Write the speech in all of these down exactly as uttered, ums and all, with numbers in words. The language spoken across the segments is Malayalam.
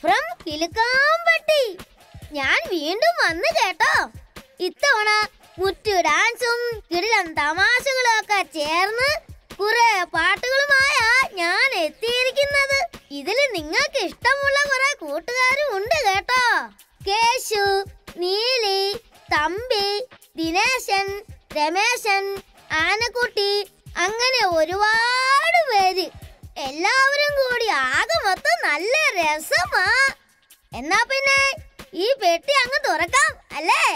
ഫ്രം കിലുക്കാമ്പട്ടി. ഞാൻ വീണ്ടും വന്നു കേട്ടോ. ഇത്തവണ മുറ്റു ഡാൻസും കിടിലൻ തമാശകളും ഒക്കെ ചേർന്ന് കുറെ പാട്ടുകളുമായാ ഞാൻ എത്തിയിരിക്കുന്നത്. ഇതിൽ നിങ്ങൾക്ക് ഇഷ്ടമുള്ള കുറെ കൂട്ടുകാരും ഉണ്ട് കേട്ടോ. കേശു, നീലി, തമ്പി, ദിനേശൻ, രമേശൻ, ആനക്കുട്ടി, അങ്ങനെ ഒരുപാട് പേര്. എല്ലാവരും കൂടി ആകെ മൊത്തം നല്ല രസമാ. എന്നാ പിന്നെ ഈ പെട്ടി അങ്ങ് തുറക്കാം അല്ലേ?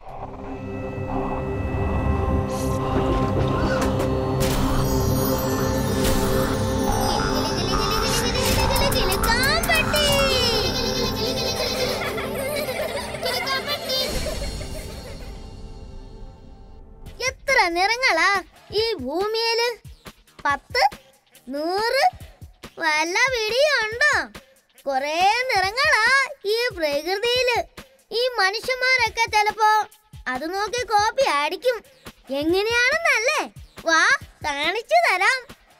എത്ര നിറങ്ങളാ ഈ ഭൂമിയില്? പത്ത്, നൂറ്, വല്ല പിടിയുണ്ടോ? കൊറേ നിറങ്ങളാ ഈ പ്രകൃതിയില്. ഈ മനുഷ്യന്മാരൊക്കെ ചിലപ്പോ അത് നോക്കി കോപ്പി അടിക്കും. എങ്ങനെയാണെന്നല്ലേ? വാ, കാണിച്ചു തരാം.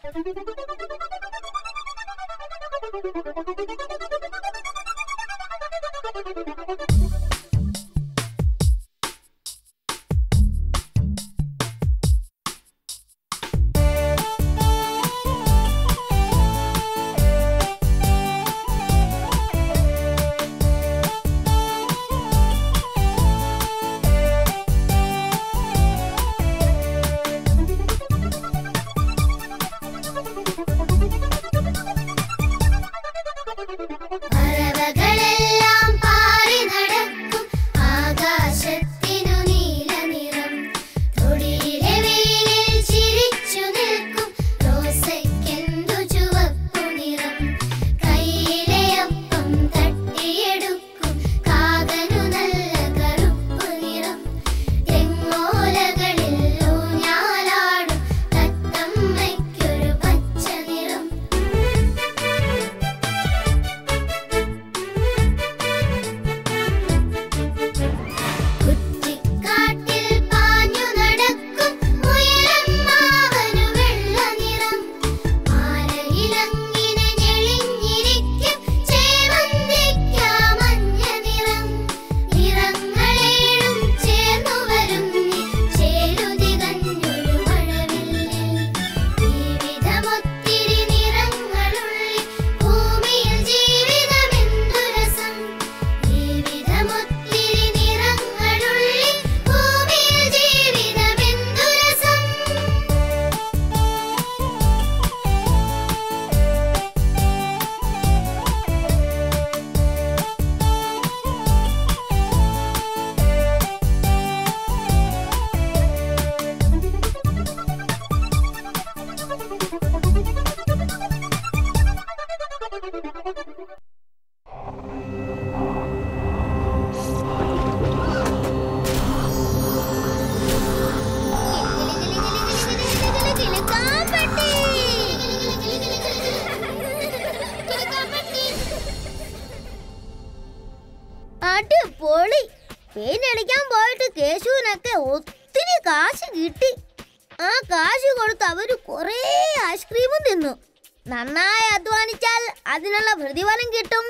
അടിപൊളി. പെയിന്റടിക്കാൻ പോയിട്ട് കേശുവിനൊക്കെ ഒത്തിരി കാശ് കിട്ടി. ആ കാശ് കൊടുത്ത് അവര് കൊറേ ഐസ്ക്രീമും തിന്നു. നന്നായി അധ്വാനിച്ചാൽ അതിനുള്ള പ്രതിഫലം കിട്ടും.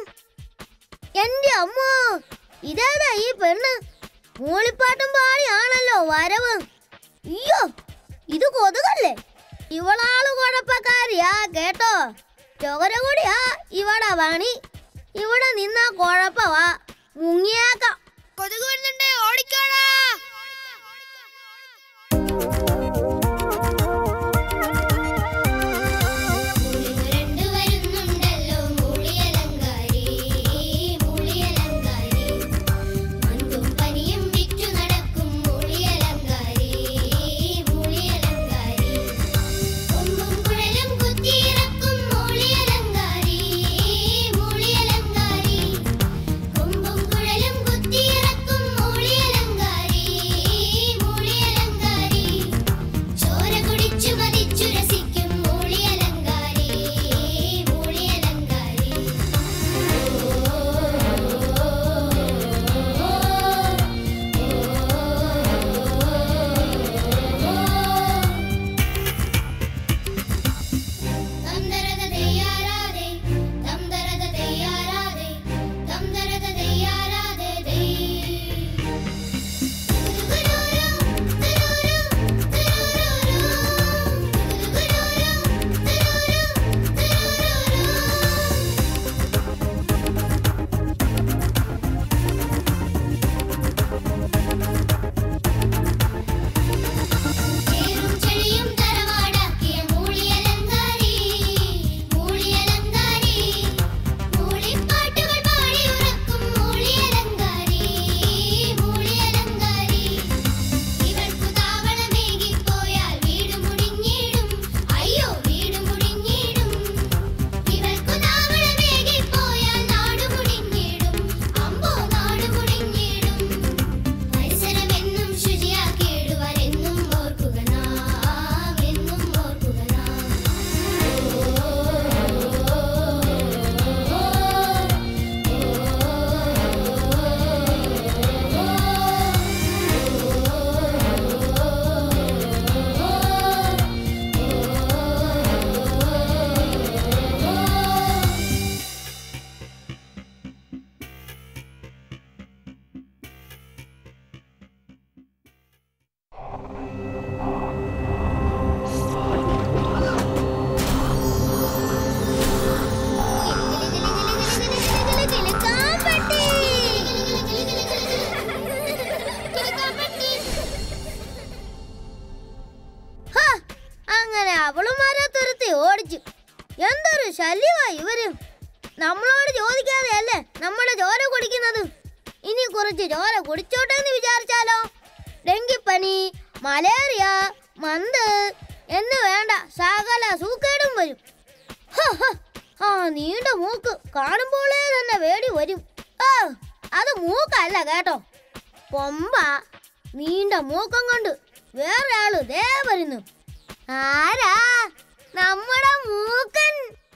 എന്റെ അമ്മോ, ഇതേതാ ഈ പെണ്ണ്? മൂളിപ്പാട്ടും പാടിയാണല്ലോ വരവ്. അയ്യോ, ഇത് കൊതുകല്ലേ? ഇവളാള് കുഴപ്പക്കാരിയാ കേട്ടോ. ചൊകരകൂടിയാ ഇവിടെ പണി. ഇവിടെ നിന്നാ കുഴപ്പവാ. മുങ്ങിയാക്കാം. കൊതുക് വരുന്നുണ്ടേ, ഓടിക്കോടാ. കുത്തിയിറക്കും മൂളിയലങ്കാരി കുടിക്കുന്നത്? ഇനി കുറച്ച് ചോര കുടിച്ചോട്ടെ എന്ന് വിചാരിച്ചാലോ? ഡെങ്കിപ്പനി, മലേറിയ, മന്ത് എന്ന് വേണ്ട സകല സൂക്കേടും വരും. ആ നീണ്ട മൂക്ക് കാണുമ്പോഴേ തന്നെ വേടി വരും. ആ അത് മൂക്കല്ല കേട്ടോ, കൊമ്പ. നീണ്ട മൂക്കം കൊണ്ട് വേറെ ആള് ദേ വരുന്നു. ആരാ? നമ്മുടെ മൂക്കൻ.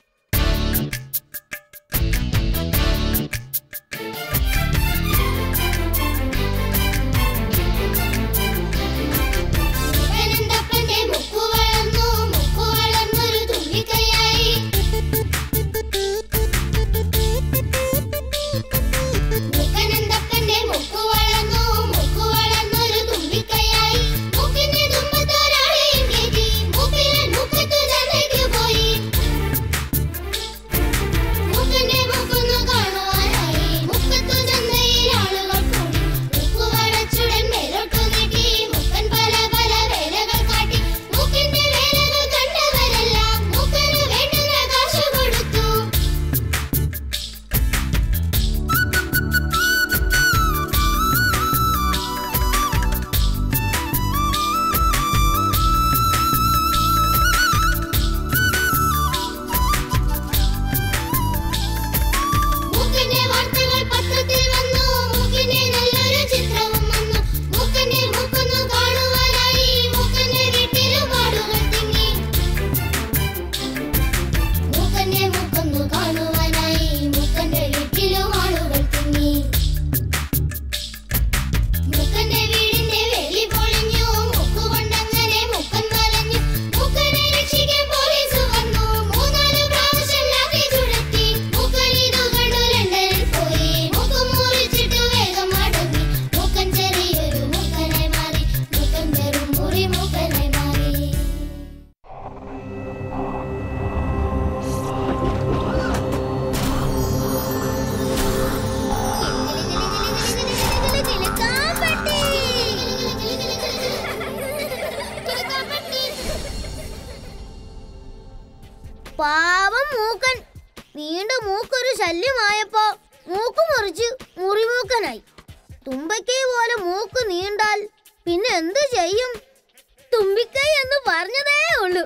പാവം മൂക്കൻ. നീണ്ട മൂക്കൊരു ശല്യമായപ്പോ മൂക്ക് മുറിച്ച് മുറിമൂക്കനായി. തുമ്പിക്കൈ പോലെ മൂക്ക് നീണ്ടാൽ പിന്നെ എന്തു ചെയ്യും? തുമ്പിക്കൈ എന്ന് പറഞ്ഞതേ ഉള്ളൂ.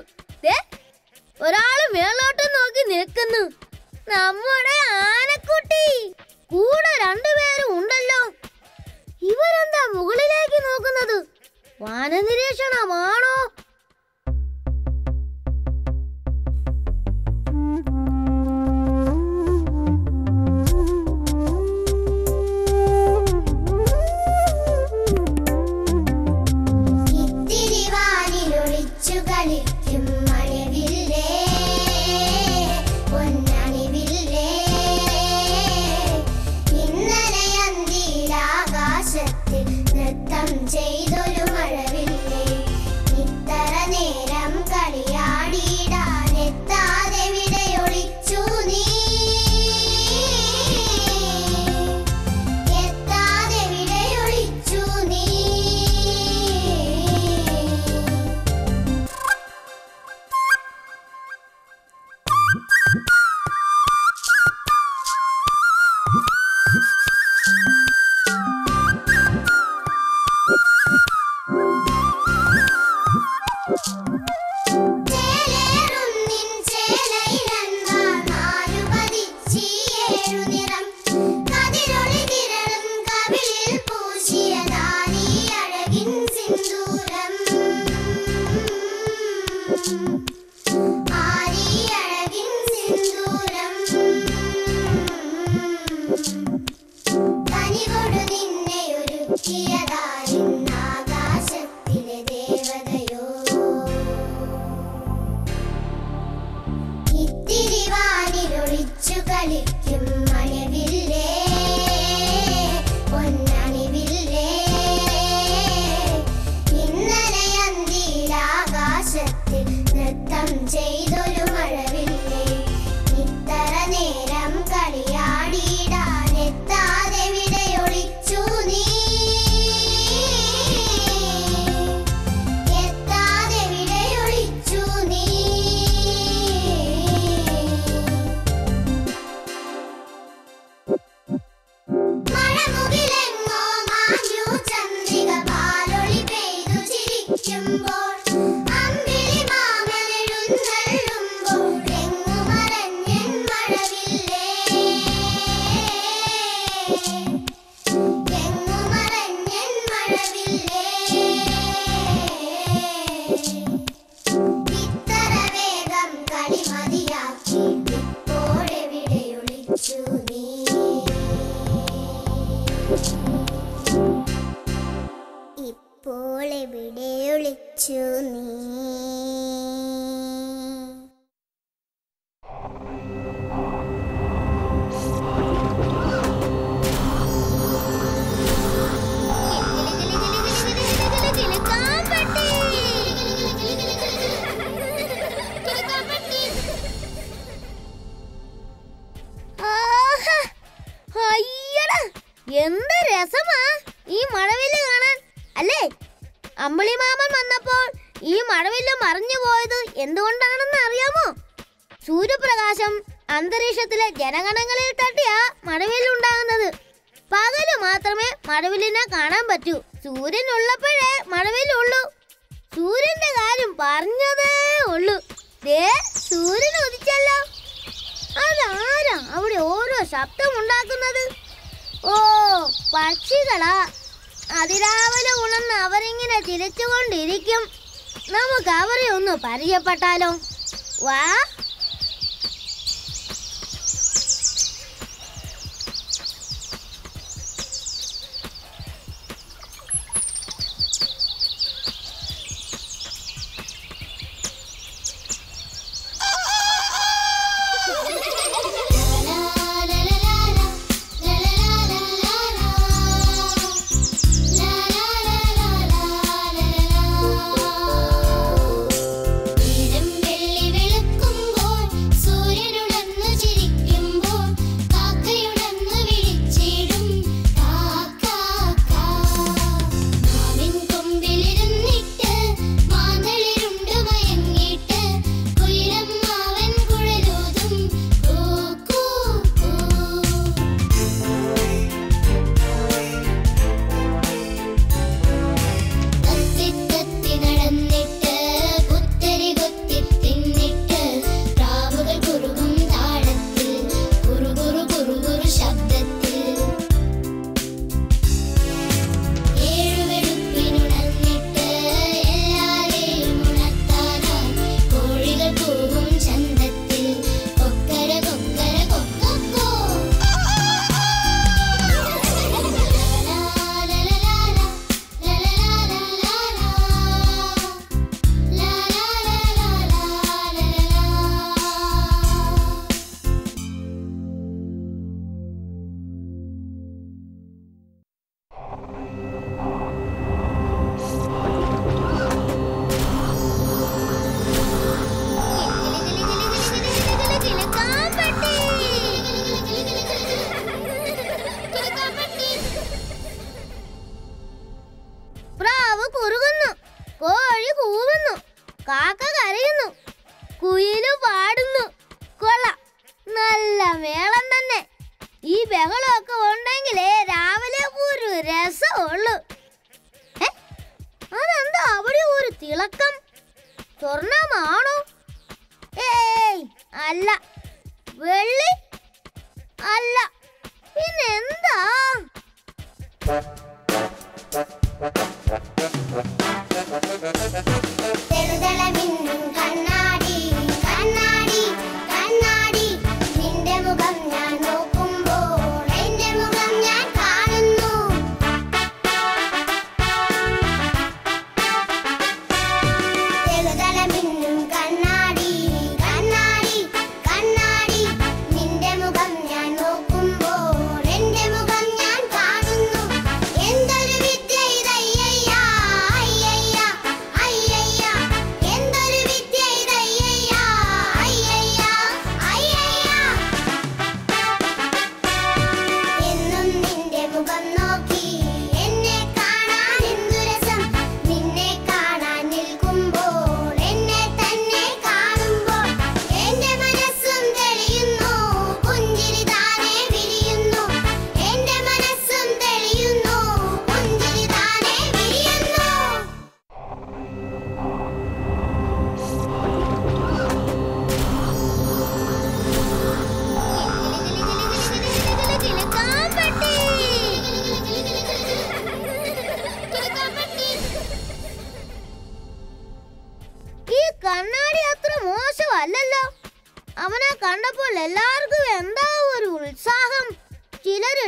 ഒരാള് മേളോട്ട് നോക്കി നിൽക്കുന്നു. നമ്മുടെ ആനക്കുട്ടി. കൂടെ രണ്ടുപേരും ഉണ്ടല്ലോ. ഇവരെന്താ മുകളിലേക്ക് നോക്കുന്നത്? വാനനിരീക്ഷണമാണോ? നൃത്തം ചെയ്തൊരു മഴവില്ലേ, ഇത്ത ഇപ്പോൾ എവിടെ ഒളിച്ചു നീ? എന്ത് രസമാ ഈ മഴവില്ല് കാണാൻ അല്ലേ? അമ്പിളിമാമൻ വന്നപ്പോൾ ഈ മഴവില്ല് മറിഞ്ഞു പോയത് എന്തുകൊണ്ടാണെന്ന് അറിയാമോ? സൂര്യപ്രകാശം അന്തരീക്ഷത്തിലെ ജനഗണങ്ങളിൽ തട്ടിയാ മഴവില്ലുണ്ടാകുന്നത്. പകല് മാത്രമേ മഴവില്ലിനെ കാണാൻ പറ്റൂ. സൂര്യൻ ഉള്ളപ്പോഴേ മഴവില്ലുള്ളൂ. സൂര്യന്റെ കാര്യം പറഞ്ഞതേ ഉള്ളൂ. ദേ സൂര്യൻ ഉദിച്ചല്ലോ. അതാരാ അവിടെ ഓരോ ശബ്ദമുണ്ടാക്കുന്നത്? ഓ, പക്ഷികളാ. അതിരാവിലെ ഉണർന്ന് അവരിങ്ങനെ ചിരിച്ചുകൊണ്ടിരിക്കും. നമുക്ക് അവരെ ഒന്ന് പരിചയപ്പെട്ടാലോ? വാ. വെള്ളി വെളുക്കും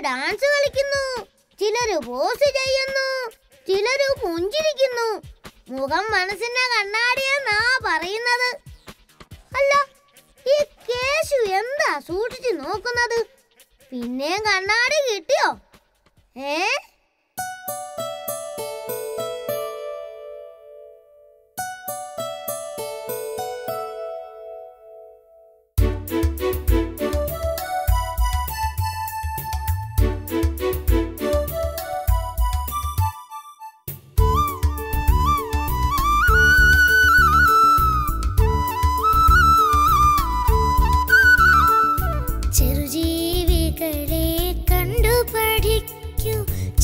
ഡാൻസ് കളിക്കുന്നു, ചിലര് പോസ് ചെയ്യുന്നു, ചിലര് പുഞ്ചിരിക്കുന്നു. മുഖം മനസ്സിന്റെ കണ്ണാടിയെന്നാ പറയുന്നത്. അല്ല, ഈ കേശു എന്താ സൂക്ഷിച്ചു നോക്കുന്നത്? പിന്നെയും കണ്ണാടി കിട്ടിയോ? ഏ ചെറുജീവികളെ കണ്ടു പഠിക്കൂ,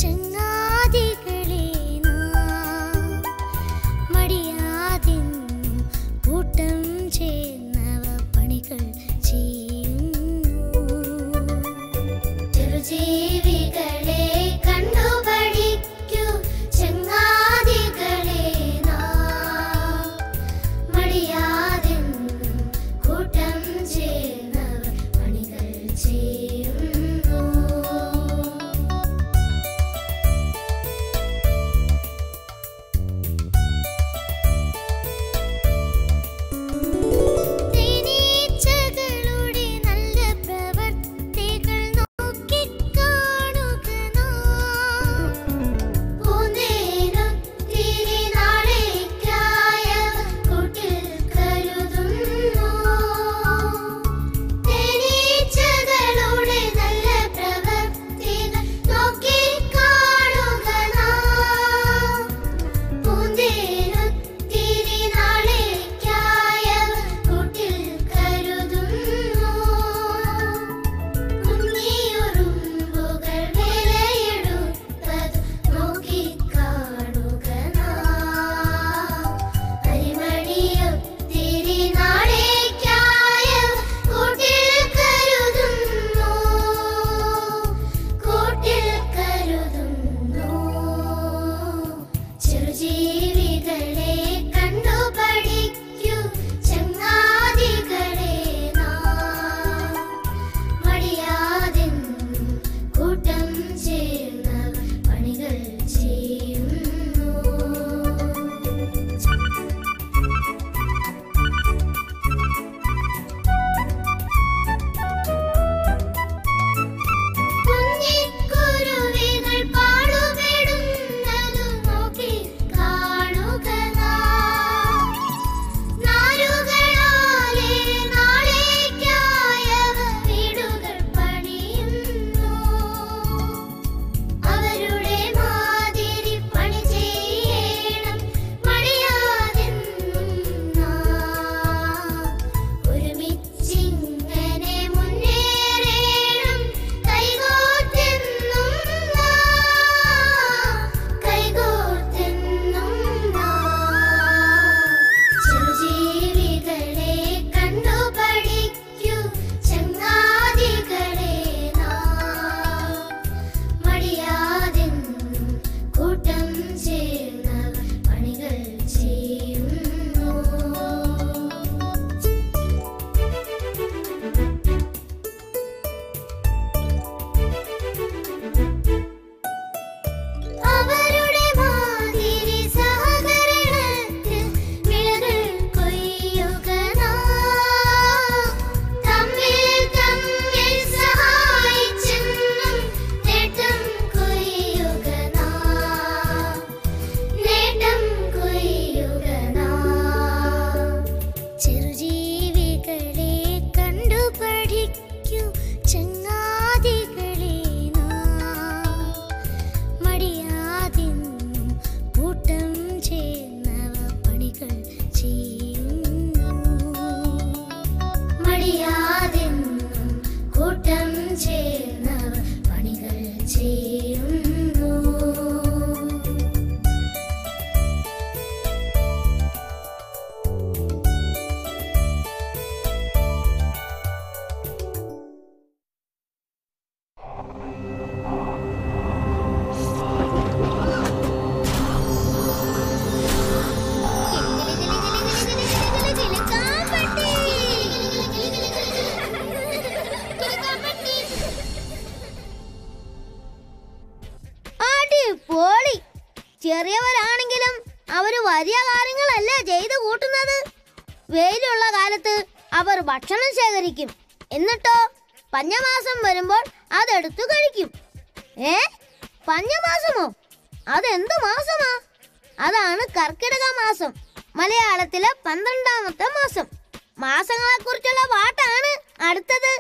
ചെറിയവരാണെങ്കിലും അവര് വലിയ കാര്യങ്ങളല്ലേ ചെയ്തു കൂട്ടുന്നത്. വെയിലുള്ള കാലത്ത് അവർ ഭക്ഷണം ശേഖരിക്കും, എന്നിട്ടോ പഞ്ഞമാസം വരുമ്പോൾ അതെടുത്തു കഴിക്കും. ഏ പഞ്ഞമാസമോ? അതെന്തു മാസമാ? അതാണ് കർക്കിടക മാസം, മലയാളത്തിലെ പന്ത്രണ്ടാമത്തെ മാസം. മാസങ്ങളെ കുറിച്ചുള്ള പാട്ടാണ് അടുത്തത്.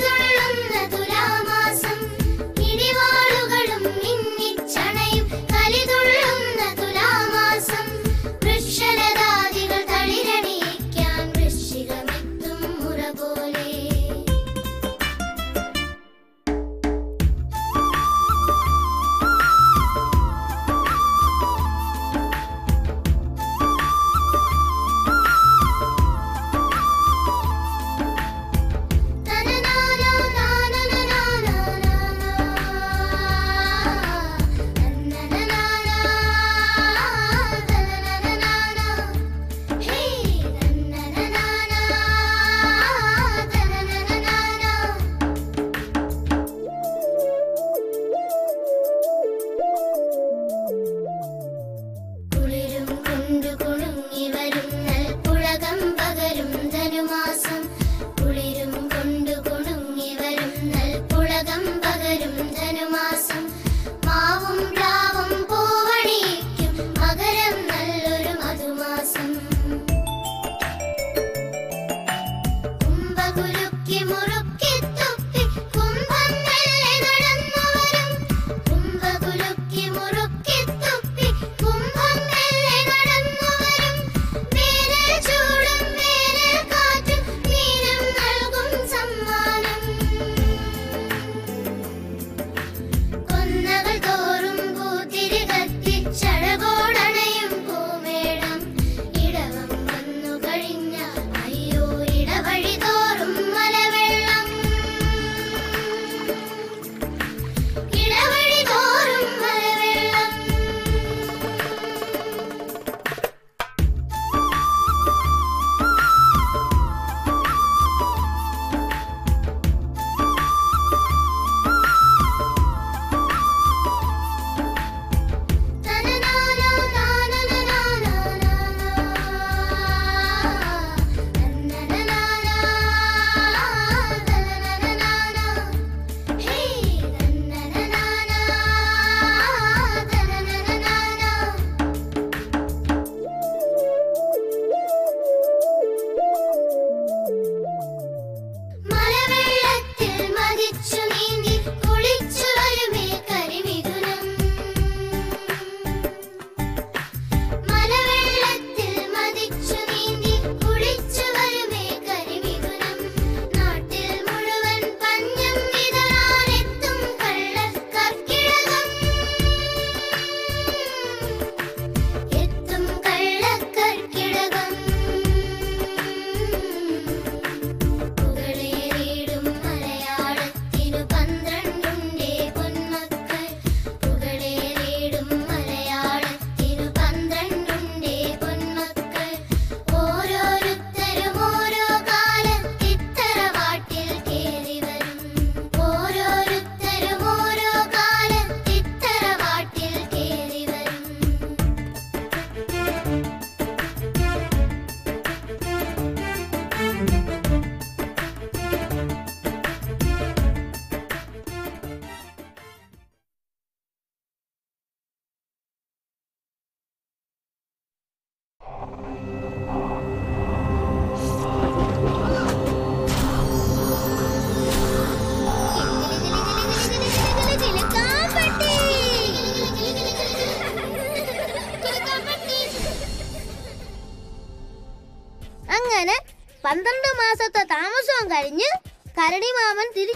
കളി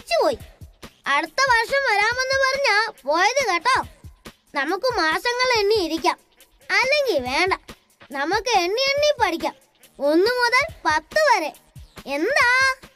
മരിച്ചുപോയി. അടുത്ത വർഷം വരാമെന്ന് പറഞ്ഞാ പോയത് കേട്ടോ. നമുക്ക് മാസങ്ങൾ എണ്ണി ഇരിക്കാം, അല്ലെങ്കിൽ വേണ്ട, നമുക്ക് എണ്ണി എണ്ണി പഠിക്കാം, ഒന്ന് മുതൽ പത്ത് വരെ. എന്താ?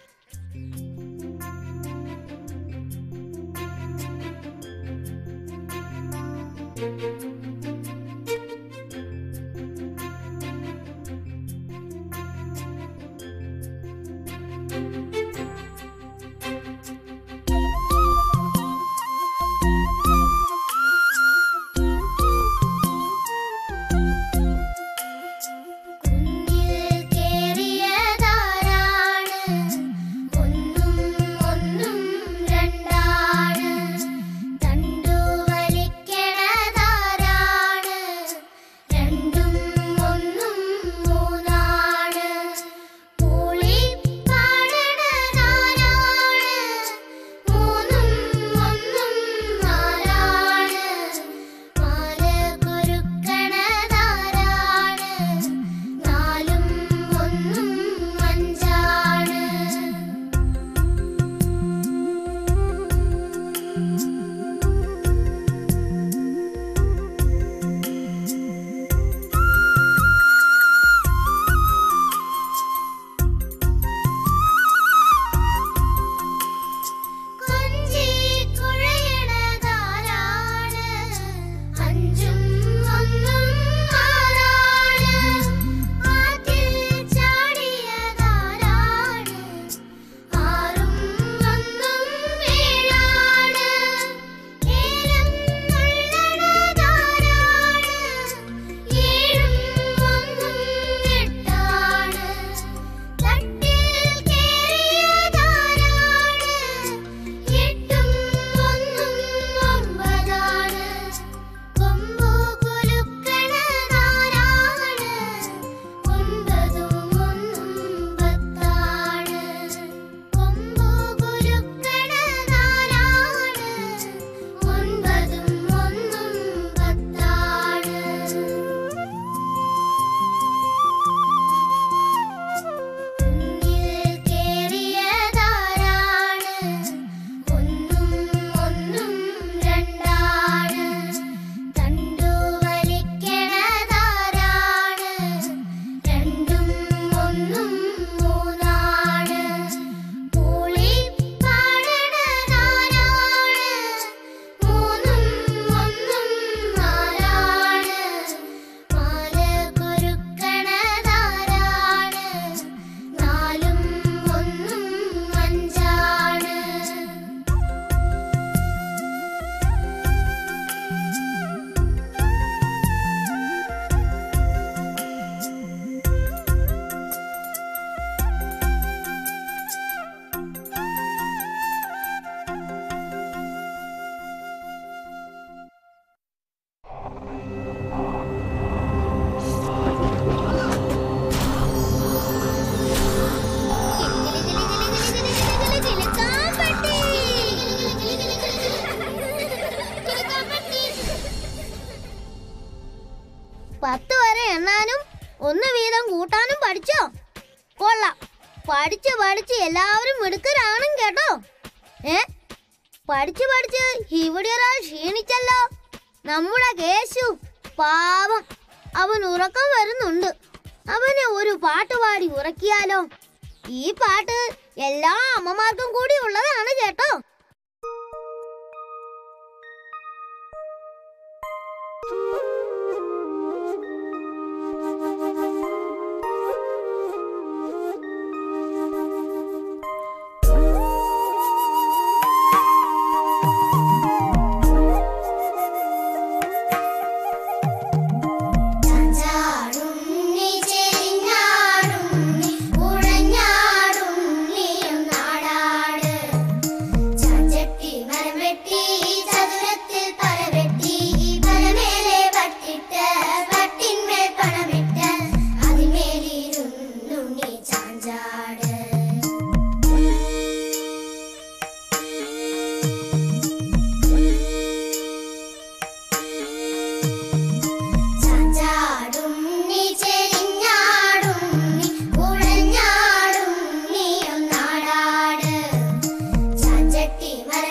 പത്ത് വരെ എണ്ണാനും ഒന്ന് വീതം കൂട്ടാനും പഠിച്ചോ? കൊള്ളാം. പഠിച്ച് പഠിച്ച് എല്ലാവരും മിടുക്കരാണും കേട്ടോ. ഏ പഠിച്ച് പഠിച്ച് ഇവിടെ ഒരാൾ ക്ഷീണിച്ചല്ലോ. നമ്മുടെ കേശു പാവം, അവൻ ഉറക്കം വരുന്നുണ്ട്. അവനെ ഒരു പാട്ട് പാടി ഉറക്കിയാലോ? ഈ പാട്ട് എല്ലാ അമ്മമാർക്കും കൂടി ഉള്ളതാണ് കേട്ടോ.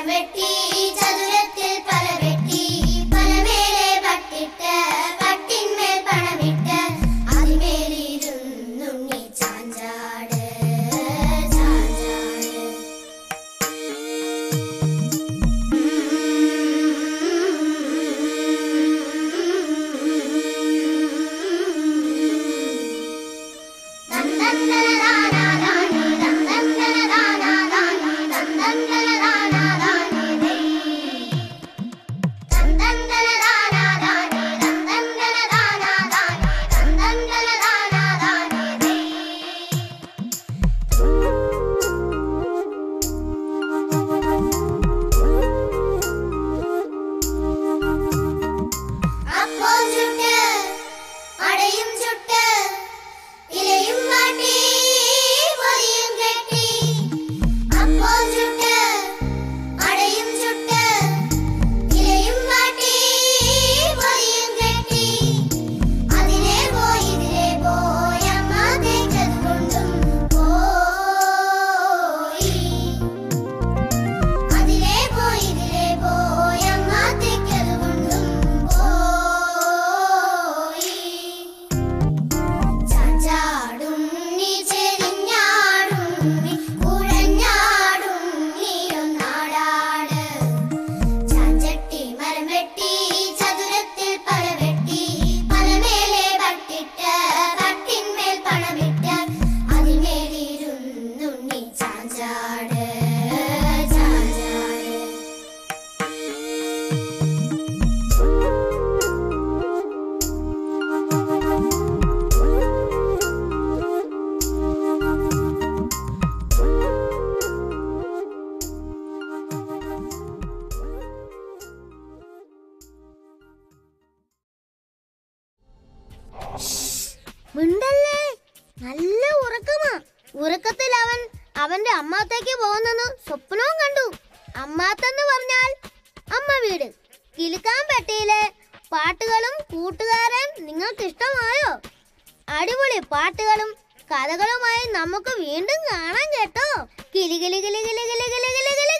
മരം വെട്ടി ചതുരത്തിൽ പല വെട്ടി പലമേലെ പട്ടിട്ട് പട്ടിന്മേൽ പണമിട്ട് അതിമേലിരുന്നുണ്ണി ചാഞ്ചാട് ചാഞ്ചാട്. മിണ്ടല്ലേ, നല്ല ഉറക്കമാ. ഉറക്കത്തിൽ അവൻ അവന്റെ അമ്മാത്തേക്ക് പോകുന്നെന്ന് സ്വപ്നവും കണ്ടു. അമ്മാത്തെന്ന് പറഞ്ഞാൽ അമ്മ വീട്. കിലുക്കാൻ പെട്ടിയിലെ പാട്ടുകളും കൂട്ടുകാരൻ നിങ്ങൾക്ക് ഇഷ്ടമായോ? അടിപൊളി പാട്ടുകളും കഥകളുമായി നമുക്ക് വീണ്ടും കാണാം കേട്ടോ. കിലി കിലി കിലി കിലി കിലി കിലി കിലി.